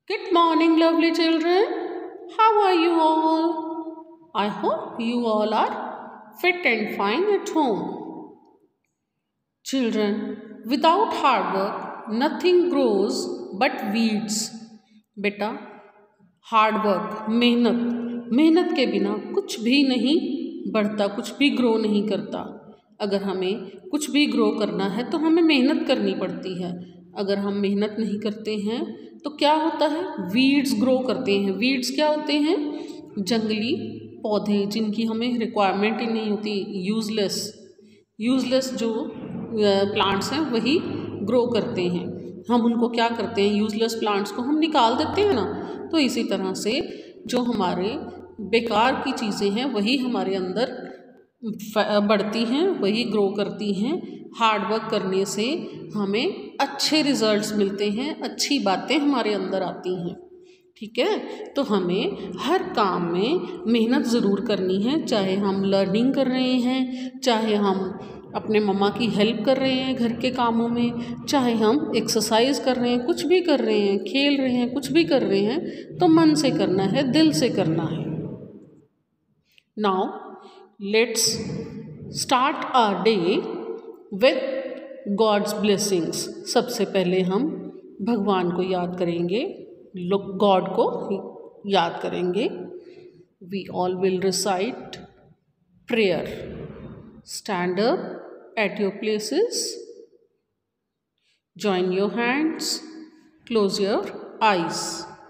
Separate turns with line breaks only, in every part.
Good morning, lovely children. How are you all? I hope you all are fit and fine at home. Children, without hard work, nothing grows but weeds. बेटा, hard work, मेहनत के बिना कुछ भी नहीं बढ़ता, कुछ भी ग्रो नहीं करता। अगर हमें कुछ भी ग्रो करना है तो हमें मेहनत करनी पड़ती है। अगर हम मेहनत नहीं करते हैं तो क्या होता है, वीड्स ग्रो करते हैं। वीड्स क्या होते हैं? जंगली पौधे जिनकी हमें रिक्वायरमेंट ही नहीं होती, यूजलेस जो प्लांट्स हैं वही ग्रो करते हैं। हम उनको क्या करते हैं, यूजलेस प्लांट्स को हम निकाल देते हैं ना। तो इसी तरह से जो हमारे बेकार की चीज़ें हैं वही हमारे अंदर बढ़ती हैं, वही ग्रो करती हैं। हार्ड वर्क करने से हमें अच्छे रिजल्ट्स मिलते हैं, अच्छी बातें हमारे अंदर आती हैं। ठीक है, तो हमें हर काम में मेहनत ज़रूर करनी है, चाहे हम लर्निंग कर रहे हैं, चाहे हम अपने मम्मा की हेल्प कर रहे हैं घर के कामों में, चाहे हम एक्सरसाइज कर रहे हैं, कुछ भी कर रहे हैं, खेल रहे हैं, कुछ भी कर रहे हैं, तो मन से करना है, दिल से करना है। Now let's start our day with God's blessings. सबसे पहले हम भगवान को याद करेंगे, गॉड को याद करेंगे। We all will recite prayer. Stand up at your places, join your hands, close your eyes.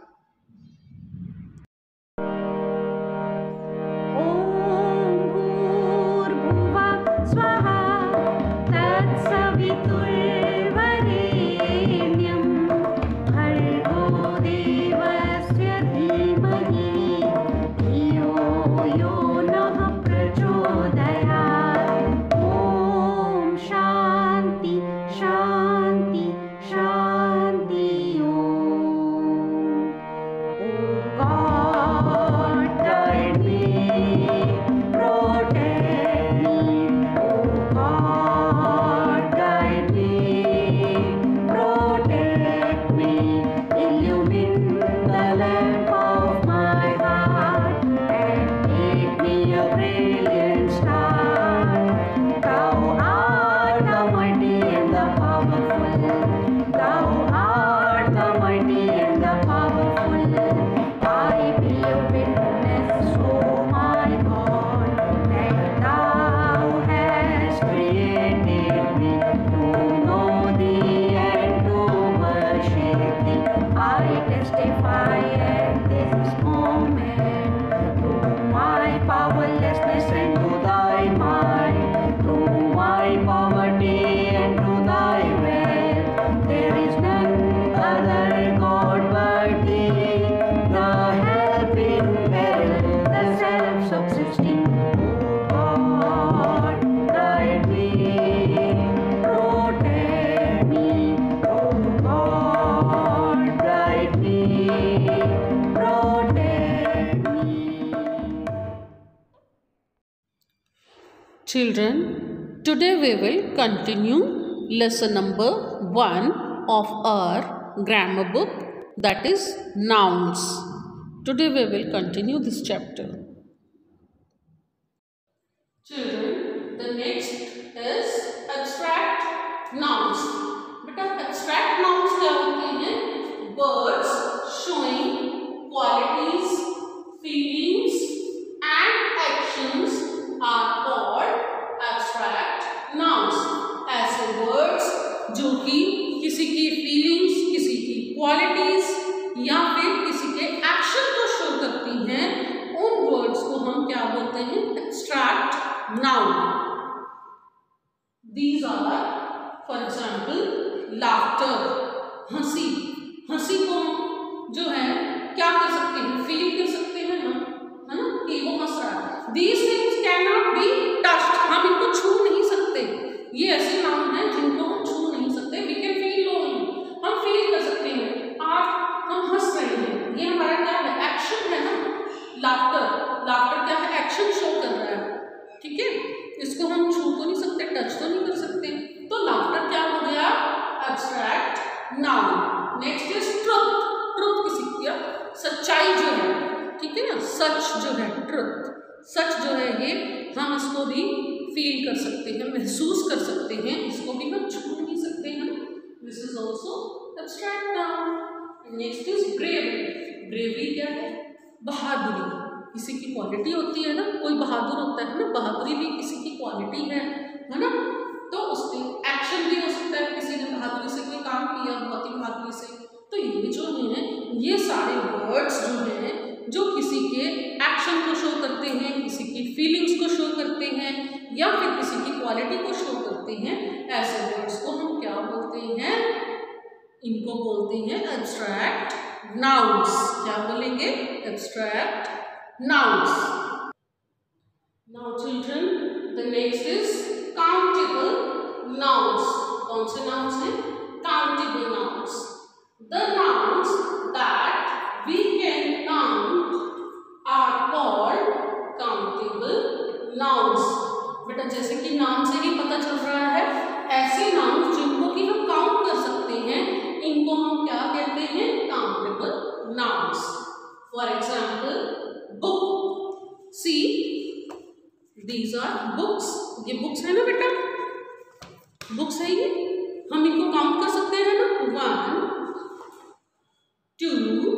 Children, today we will continue lesson number 1 of our grammar book, that is nouns. Today we will continue this chapter. Children, the next is abstract nouns. Beta, abstract nouns क्या होते हैं? Words showing qualities, feelings and actions are called abstract nouns. ऐसे words जो कि किसी की feelings, किसी की qualities या फिर किसी के action को show करती हैं, उन words को हम क्या बोलते हैं? abstract noun. These are, for example, laughter, हंसी को जो है क्या कर सकते हैं? फील कर सकते हैं हम, है ना, कि वो हंस रहा है। These things cannot be touched. हम इनको छू नहीं सकते। ये ऐसे नाउन हैं जिनको हम छू नहीं सकते। We can feel only. हम फील कर सकते हैं। आज हम हंस रहे हैं, ये हमारा क्या है? एक्शन है ना। लाफ्टर क्या है? एक्शन शो कर रहा है। ठीक है, इसको हम छू तो नहीं सकते, टच तो नहीं कर सकते। तो लाफ्टर क्या हो गया? Abstract noun. Next is truth. Truth किसी सच जो है, ट्रुथ, सच जो है ये हम इसको भी फील कर सकते हैं, महसूस कर सकते हैं, इसको भी हम छू नहीं सकते हैं। This is also abstract noun. Next is bravery. Bravery क्या है? बहादुरी। किसी की क्वालिटी होती है ना, कोई बहादुर होता है ना, बहादुरी भी किसी की क्वालिटी है ना। तो उसमें एक्शन भी हो सकता है, किसी ने बहादुरी से कोई काम किया, बहुत ही बहादुरी से। तो ये जो है, ये सारे वर्ड्स जो हैं जो किसी के एक्शन को शो करते हैं, किसी की फीलिंग्स को शो करते हैं, या फिर किसी की क्वालिटी को शो करते हैं, ऐसे वर्ड्स को हम क्या बोलते हैं? इनको बोलते हैं एब्स्ट्रैक्ट नाउन्स। क्या बोलेंगे? Abstract nouns. Now children, the next is countable nouns. कौन से नाउन्स हैं? Countable nouns. The nouns that we can count are called countable nouns. बेटा जैसे कि नाम से ही पता चल रहा है, ऐसे नाउन्स जिनको कि हम काउंट कर सकते हैं, इनको हम क्या कहते हैं? Countable nouns. For example book. See, these are books. ये बुक्स है ना बेटा, बुक्स है ये, हम इनको काउंट कर सकते हैं ना। 1 2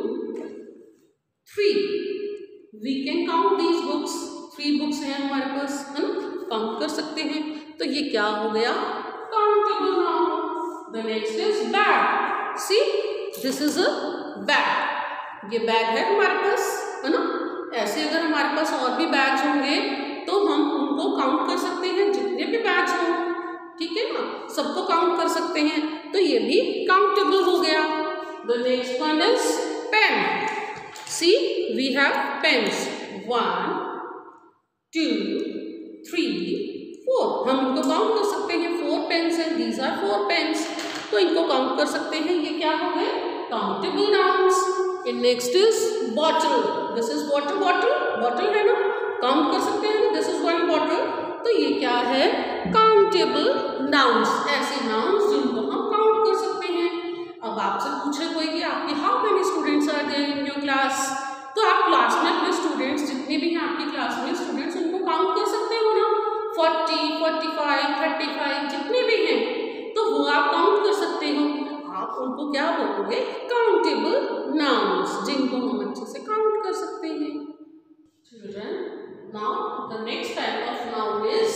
3। We can count these books. 3 books हैं हमारे पास, है ना, काउंट कर सकते हैं। तो ये क्या हो गया? Countable noun. The next is bag. See, this is a bag. ये बैग है हमारे पास, है ना। ऐसे अगर हमारे पास और भी बैग्स होंगे तो हम उनको काउंट कर सकते हैं, जितने भी बैग्स हों, ठीक है ना, सबको काउंट कर सकते हैं। तो ये भी काउंटेबल हो गया। The next one is pen. See, we have pens. 1 2 3 4। हम इनको काउंट कर सकते हैं, 4 पेन्स हैं, दीज आर 4 पेन्स। तो इनको काउंट कर सकते हैं, ये क्या हो गए? Countable nouns. Next is bottle. This is water bottle. Bottle है ना, काउंट कर सकते हैं ना, दिस इज 1 बॉटल। तो ये क्या है? Countable nouns. ऐसे नाउन्स जिनको हम काउंट कर सकते हैं। अब आपसे पूछे कोई कि आपके how many students are there in your class, तो आप क्लास में अपने स्टूडेंट्स जितने भी हैं आपकी क्लास में स्टूडेंट्स, उनको काउंट कर सकते हो ना। 40 45 35 जितने भी हैं, तो वो आप काउंट कर सकते हो। आप उनको क्या बोलोगे? काउंटेबल नाउन्स, जिनको हम अच्छे से काउंट कर सकते हैं। Children, now the next type of noun is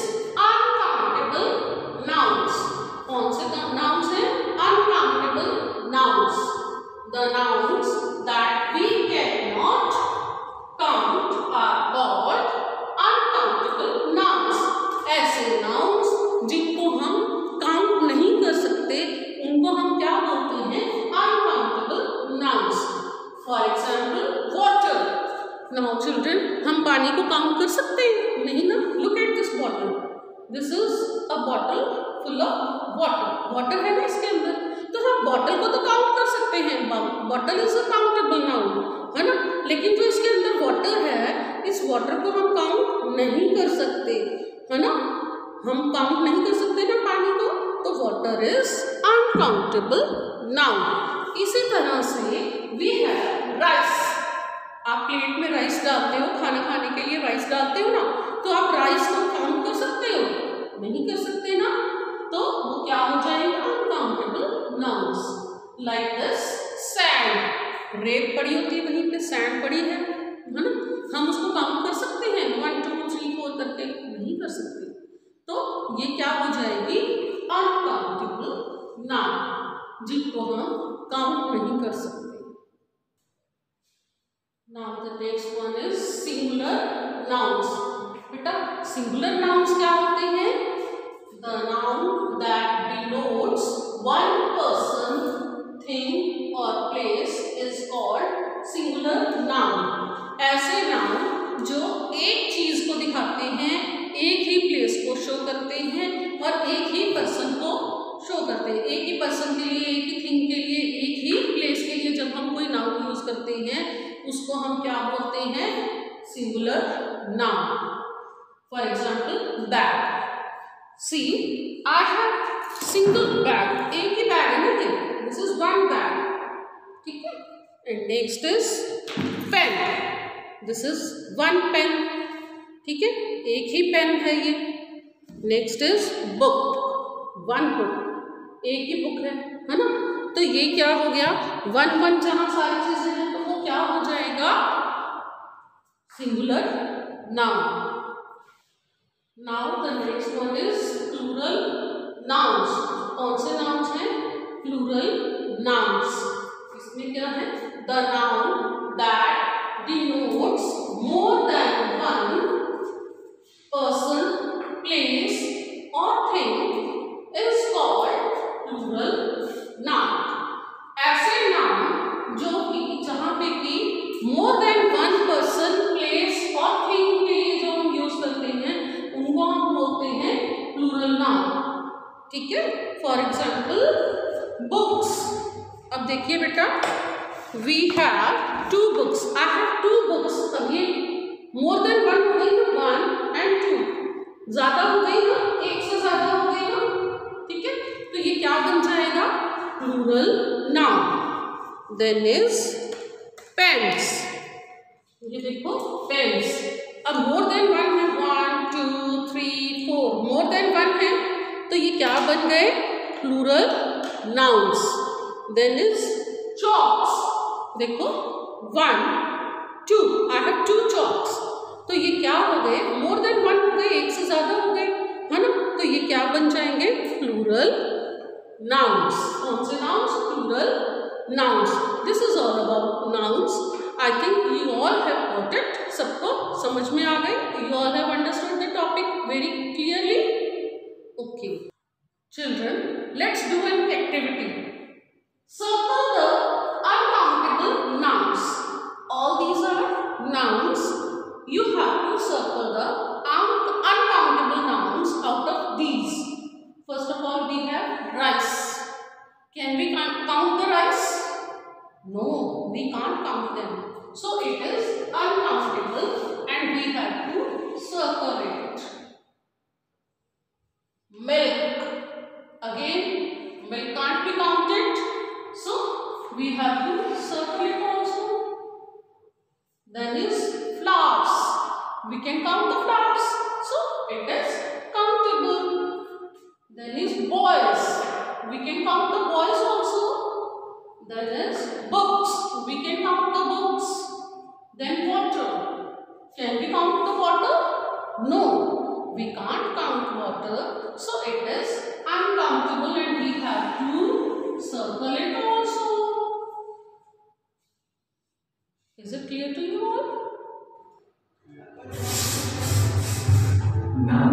uncountable nouns. कौन से नाउन्स हैं? Uncountable nouns. The nouns that we can not count are called uncountable nouns. ऐसे नाउन्स जिनको हम काउंट नहीं कर सकते, उनको हम क्या बोलते हैं? Uncountable nouns. For example water. Now children, हम पानी को काउंट कर सकते हैं? नहीं ना। Look at this bottle. This is a bottle full of water. Water है ना इसके अंदर, तो हम बॉटल को तो काउंट कर सकते हैं। Bottle is a countable noun, है ना। लेकिन जो इसके अंदर वाटर है, इस वाटर को हम काउंट नहीं कर सकते, है ना। हम काउंट नहीं कर सकते ना पानी को, तो वाटर इज अनकाउंटेबल नाउन। इसी तरह से वी हैव राइस। आप प्लेट में राइस डालते हो, खाना खाने के लिए राइस डालते हो ना, तो आप राइस को काउंट कर सकते हो? नहीं कर सकते ना। तो वो क्या हो जाएगा? Uncountable nouns. Like this sand. रेत पड़ी होती है, वहीं पे सैंड पड़ी है ना, हम उसको काउंट कर सकते हैं 1 2 3 4 करके? नहीं कर सकते। तो ये क्या हो जाएगी? अनकाउंटेबल नाउन, जिनको हम काउंट नहीं कर सकते। Now the next one is singular nouns. बेटा singular nouns क्या होते हैं? The noun that denotes one person, thing or place is called singular noun. ऐसे नाउन जो एक चीज को दिखाते हैं, एक ही प्लेस को शो करते हैं और एक ही पर्सन को शो करते हैं। एक ही पर्सन के लिए, एक ही थिंग के लिए, एक ही प्लेस के लिए जब हम कोई नाउन यूज करते हैं, उसको हम क्या बोलते हैं? Singular noun. For example bag. See, I have single bag. एक ही बैग है ना ये, दिस इज 1 बैग, ठीक है। And next is pen. This is one pen, ठीक है, एक ही पेन है ये। Next is book, one book, एक ही बुक है ना। तो ये क्या हो गया, वन वन जहां सारी चीजें हैं तो वो क्या हो जाएगा, singular noun. Now the next one is plural nouns. कौन से नाउन्स हैं, प्लूरल नाउन्स। इसमें क्या है, the noun that denotes more than one person, place or thing is called plural noun। ऐसे नाउन जो कि जहाँ पे कि more than one person, place और thing के लिए जो हम यूज करते हैं उनको हम बोलते हैं plural noun, ठीक है। For example books. अब देखिए बेटा, we have two books, I have two books। अब ये मोर देन वन हो गई ना, वन एंड टू, ज्यादा हो गई ना, एक से ज्यादा हो गई ना, ठीक है। तो ये क्या बन जाएगा, plural noun. Then is pens, ये देखो पेन्स। अब मोर देन वन है, one two three four, more than one है तो ये क्या बन गए, plural nouns. Then is chalks, देखो one two, I have two chalks, तो ये क्या हो गए, मोर देन वन हो गए, एक से ज्यादा हो गए, है ना। तो ये क्या बन जाएंगे, प्लूरल नाउन्स। कौन से nouns, plural nouns. This is all about nouns. I think you all have got it, सबको समझ में आ गए, you all have understood the topic very clearly. Okay children, let's do an activity. Circle the uncountable nouns। All these are nouns. You have to circle the uncountable nouns out of these. First of all, we have rice. Can we count the rice? No, we can't count them. So it is uncountable and we have to circle it. Milk. Again, milk can't be counted. So we have to circle it also. Then is flowers. We can count the flowers, so it is countable. Then is boys. We can count the boys also. Then is books. We can count the books. Then water. Can we count the water? No, we can't count water, so it is uncountable and we have to circle it also. Is it clear to you all?
Now,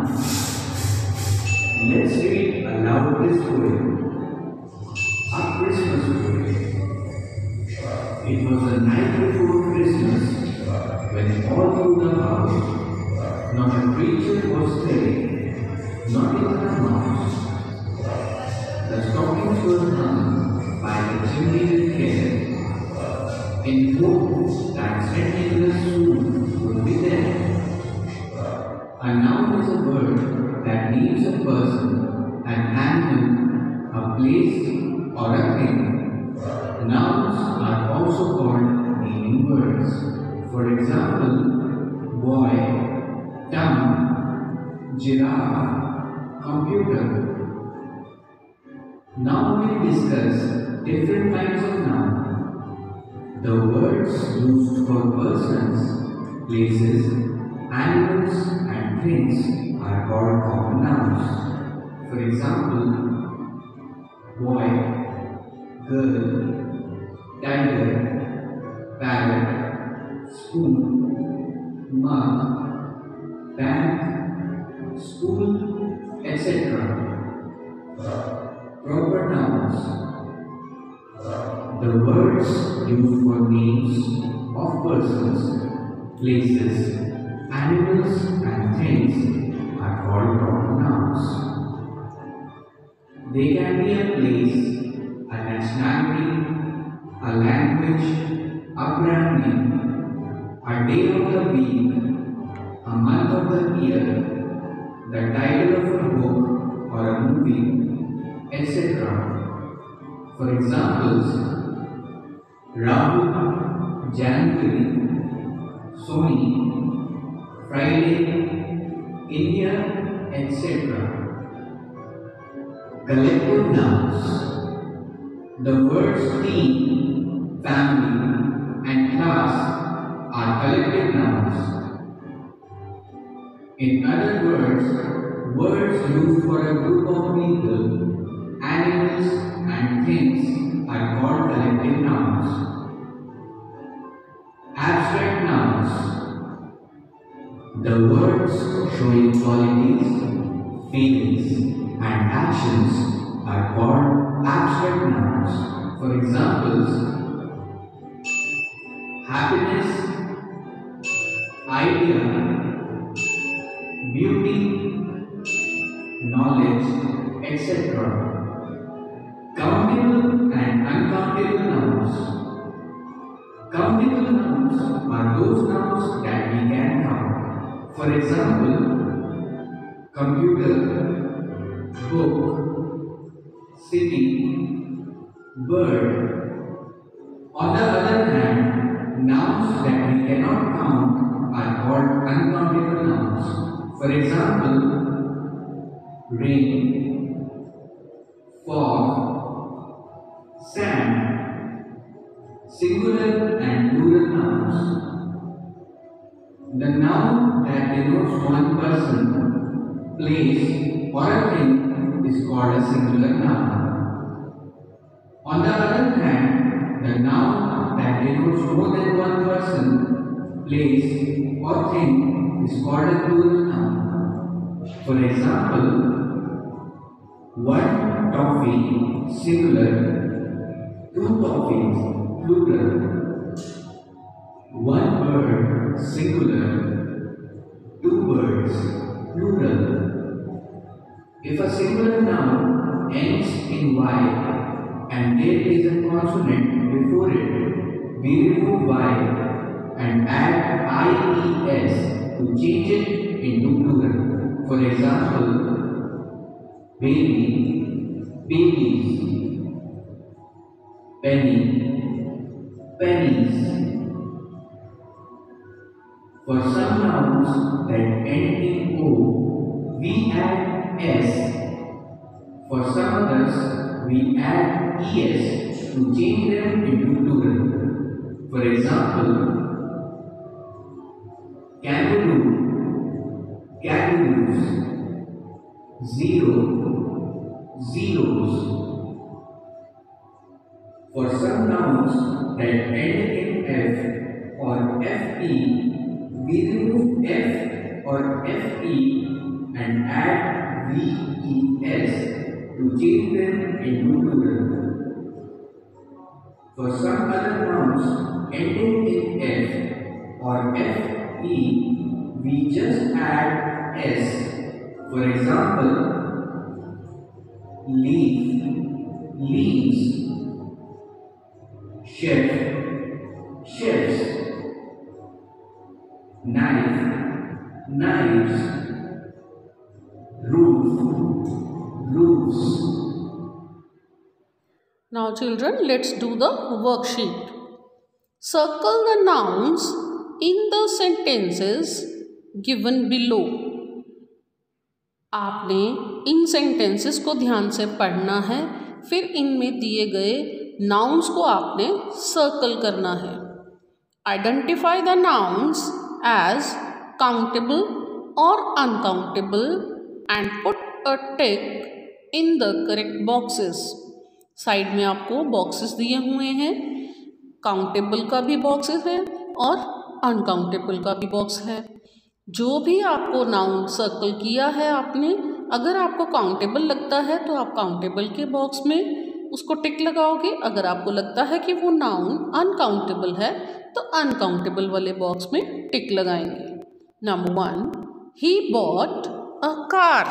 let's read aloud this poem, A Christmas Poem. It was the night before Christmas, when all through the house, not a creature was there, not even a mouse. The stockings were hung by the chimney with care, in hope that St. Nicholas soon would be there. A noun is a word that names a person, an animal, a place, or a thing. Nouns are also called naming words. For example, boy, tongue, giraffe, computer. Now we discuss different kinds of nouns. The words used for persons, places, animals and things are called common nouns. For example, boy, girl, tiger, parrot, spoon, mug, bank, school, etc. Proper nouns. The words used for names of persons, places, animals and things are called proper nouns. They can be a place, a nationality, a language, a brand name, a day of the week, a month of the year, the title of a book or a movie, etc. For examples, Rahul, January, Sony, Friday, India, etc. Collective nouns. The words team, family, and class are collective nouns. In other words, words used for a group of people, animals, and things are called collective nouns. Abstract nouns. The words showing qualities, feelings, and actions are called abstract nouns. For examples, happiness, idea, beauty, knowledge, etc. Countable and uncountable nouns. Countable nouns are those nouns that we can count. For example, computer, book, city, bird. On the other hand, nouns that we cannot count are called uncountable nouns. For example, rain, fog, sand. Singular and plural nouns. The noun that denotes one person, place, or a thing is called a singular noun. On the other hand, the noun that denotes more than one person, place, or thing is called a plural noun. For example, one toffee, singular, two toffees, plural. One bird, singular, two birds, plural. If a singular noun ends in y and there is a consonant before it, we remove y and add ies to change it into plural. For example, baby, babies, penny, pennies. For some nouns that end in O, we add S. For some others, we add ES to change them into plural. For example, kangaroo, kangaroos, zero, zeros. For some nouns that end in F or FE, we remove F or FE and add VES to change them into plural. For some other nouns ending in F or FE, we just add S. For example, leaf, leaves, chef, chefs, knife, knives, roof, roofs.
Now children, let's do the worksheet. Circle the nouns in the sentences given below. आपने इन sentences को ध्यान से पढ़ना है, फिर इनमें दिए गए नाउन्स को आपने सर्कल करना है. Identify the nouns as countable or uncountable and put a tick in the correct boxes. Side में आपको बॉक्सेस दिए हुए हैं. काउंटेबल का भी बॉक्सेस है और अनकाउंटेबल का भी बॉक्स है. जो भी आपको नाउन सर्कल किया है आपने, अगर आपको काउंटेबल लगता है तो आप काउंटेबल के बॉक्स में उसको टिक लगाओगे. अगर आपको लगता है कि वो नाउन अनकाउंटेबल है तो अनकाउंटेबल वाले बॉक्स में टिक लगाएंगे. Number 1, he bought a car.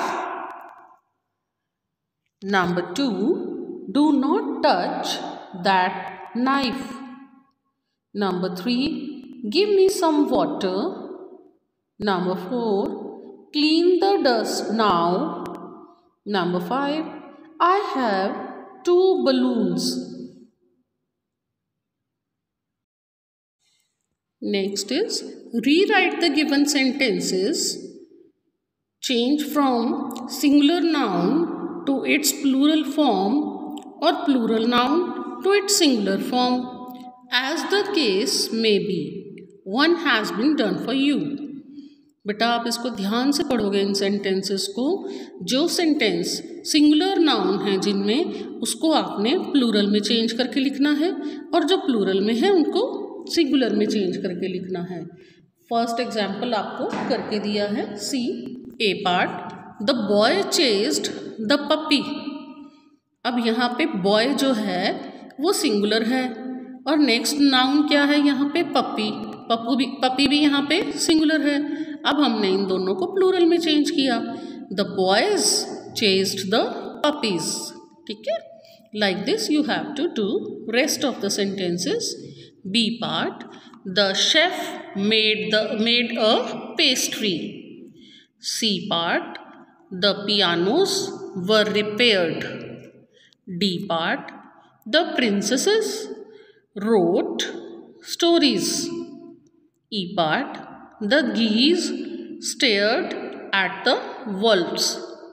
Number 2, do not touch that knife. Number 3, give me some water. Number 4, clean the dust now. Number 5, I have 2 balloons. Next is rewrite the given sentences. Change from singular noun to its plural form or plural noun to its singular form as the case may be. One has been done for you. बेटा आप इसको ध्यान से पढ़ोगे इन sentences को। जो sentence singular noun है जिनमें, उसको आपने प्लूरल में चेंज करके लिखना है और जो प्लूरल में है उनको सिंगुलर में चेंज करके लिखना है। फर्स्ट एग्जाम्पल आपको करके दिया है, see A part, the boy chased the puppy. अब यहाँ पे बॉय जो है वो सिंगुलर है और नेक्स्ट नाउन क्या है यहाँ पे, पपी। पपी भी यहाँ पे सिंगुलर है। अब हमने इन दोनों को प्लूरल में चेंज किया, the boys chased the puppies. ठीक है, like this you have to do rest of the sentences. B part, the chef made a pastry. C part, the pianos were repaired. D part, the princesses wrote stories. E part, the geese stared at the wolves.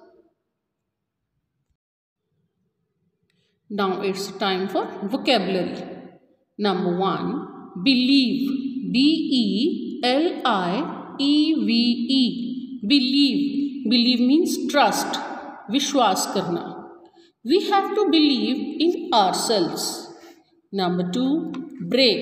Now it's time for vocabulary. Number 1, believe. B-E-L-I-E-V-E. Believe. Believe means trust, विश्वास करना. We have to believe in ourselves. Number 2, break.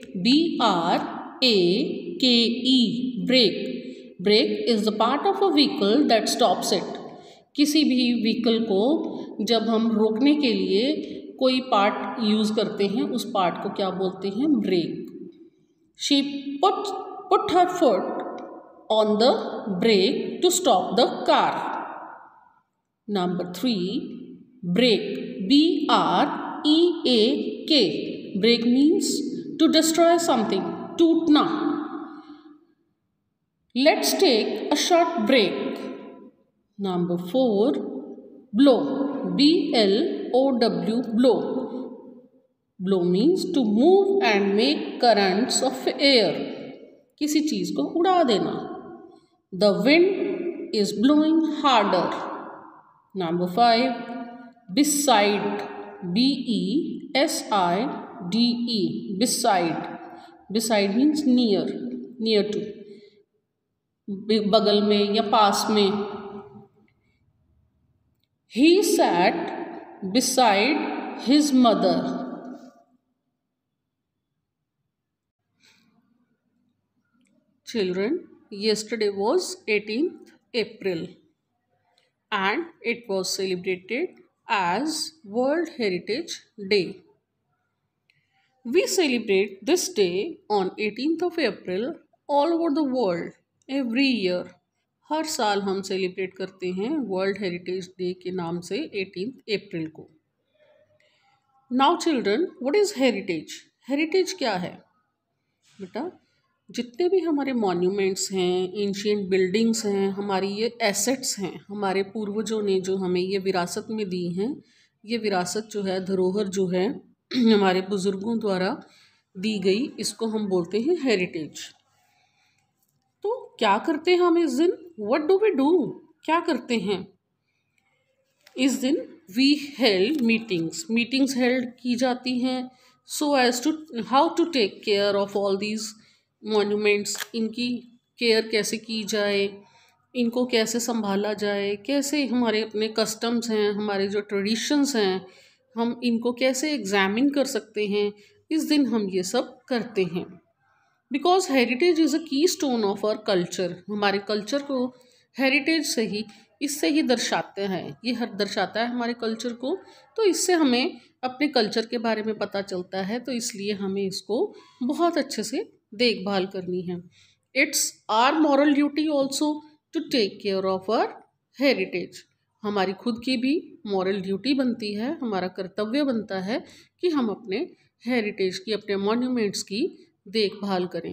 B-R-A-K-E. Brake. Brake is the part of a vehicle that stops it. किसी भी vehicle को जब हम रोकने के लिए कोई पार्ट यूज़ करते हैं, उस पार्ट को क्या बोलते हैं, break. She put her foot on the brake to stop the car. Number 3, break. B-R-E-A-K. Break means to destroy something. टूटना. Let's take a short break. Number 4, blow. B-L-O-W. Blow. Blow means to move and make currents of air. किसी चीज़ को उड़ा देना. The wind is blowing harder. Number 5, beside. B-E-S-I-D-E. Beside. Beside means near, near to, बगल में या पास में. He sat beside his mother. Children, yesterday was 18th April and it was celebrated as World Heritage Day. We celebrate this day on 18th of April all over the world every year. हर साल हम celebrate करते हैं world heritage day के नाम से 18th अप्रैल को. Now children, what is heritage? Heritage क्या है बेटा? जितने भी हमारे मॉन्यूमेंट्स हैं, एंशिएंट बिल्डिंग्स हैं, हमारी ये एसेट्स हैं, हमारे पूर्वजों ने जो हमें ये विरासत में दी हैं, ये विरासत जो है, धरोहर जो है हमारे बुज़ुर्गों द्वारा दी गई, इसको हम बोलते हैं हेरिटेज. तो क्या करते हैं हम इस दिन? What do we do? क्या करते हैं इस दिन? वी हेल्ड मीटिंग्स हेल्ड की जाती हैं so as to how to take care of all these monuments. इनकी केयर कैसे की जाए, इनको कैसे संभाला जाए, कैसे हमारे अपने कस्टम्स हैं, हमारे जो ट्रेडिशंस हैं, हम इनको कैसे एग्जामिन कर सकते हैं. इस दिन हम ये सब करते हैं because heritage is a key stone of our culture. हमारे कल्चर को हेरिटेज से ही, इससे ही दर्शाते हैं, ये हर दर्शाता है हमारे कल्चर को. तो इससे हमें अपने कल्चर के बारे में पता चलता है, तो इसलिए हमें इसको बहुत अच्छे से देखभाल करनी है. It's our moral duty also to take care of our heritage. हमारी खुद की भी मॉरल ड्यूटी बनती है, हमारा कर्तव्य बनता है कि हम अपने हेरिटेज की, अपने मॉन्यूमेंट्स की देखभाल करें.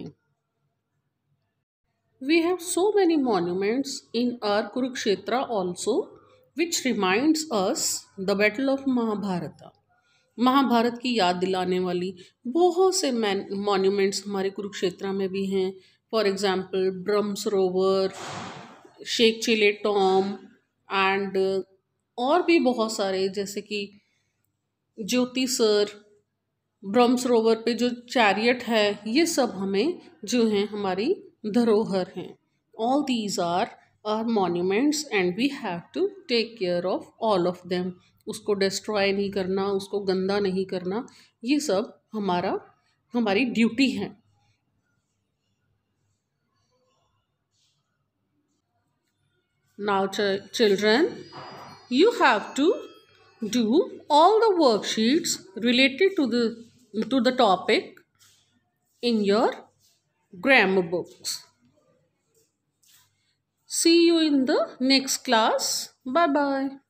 We have so many monuments in our Kurukshetra also which reminds us the battle of Mahabharat. Mahabharat की याद दिलाने वाली बहुत से मॉन्यूमेंट्स हमारे कुरुक्षेत्र में भी हैं। For example Brahma Sarovar, Sheikh Chile Tom and और भी बहुत सारे, जैसे कि ज्योति सर, ब्रह्म सरोवर पे जो चैरियट है, ये सब हमें जो है हमारी धरोहर हैं। All these are monuments and we have to take care of all of them. उसको डिस्ट्रॉय नहीं करना, उसको गंदा नहीं करना, ये सब हमारी ड्यूटी है। Now children, you have to do all the worksheets related to the topic in your grammar books. See you in the next class. Bye bye.